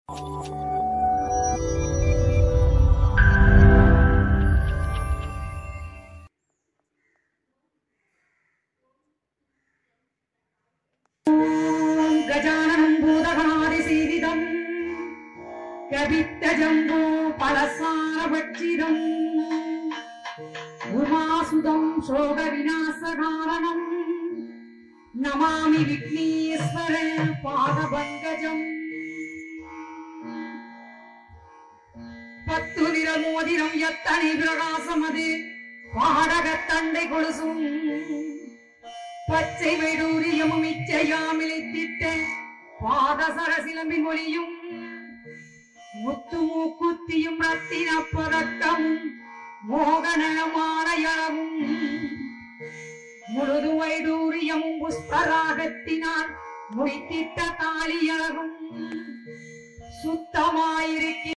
गजाननं भूतगणादिसेवितं कवित्तजम्बो फलसारभक्षितम् उमासुतं शोकविनाशकारणं नमामि विघ्नेश्वर पादपङ्कजम् पत्तु निरमोदिनं यत्तने प्रकाशमदे पाडकत्तण्डै कोलुसुम् பச்சை வைடூரியமும் இச்சையாமிழித்திட்ட பாதசரசிலம்பின் ஒளியும் முத்து மூக்குத்தியும் ரத்தின பதக்கமும் மோகனமான யளவும் முழுது வைடூரியமும் புஷ்பராகத்தினால் முடித்திட்ட தாலியழகும் சுத்தமாயிருக்க